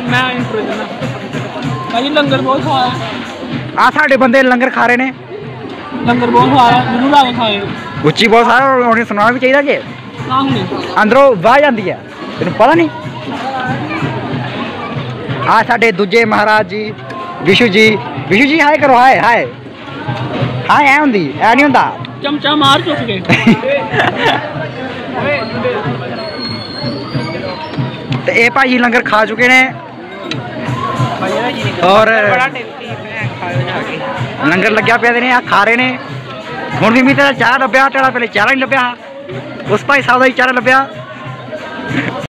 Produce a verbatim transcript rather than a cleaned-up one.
मैं इंट्रो देना भाई लंगर बहुत खाया आ साडे बंदे लंगर खा रहे ने लंगर बहुत खाया जरूर आके खाए उच्ची बहुत सारा उन्हें सुनाना भी चाहिए कि अंदरों वाह जाती है तेन पता नहीं आ साडे दूजे महाराज जी विशु जी विशु जी हाय करो हाय हाय हाय ऐ होंदी ऐ नहीं होंदा चमचा मार चुक के ते ए भाई लंगर खा चुके ने और लंगर लग्या पे ने खा रहे ने हुण भी तेरा चाह लभ्या तेरा पहले चारा नहीं लभ्या उस भाई साहब का ही चारा लभ्या।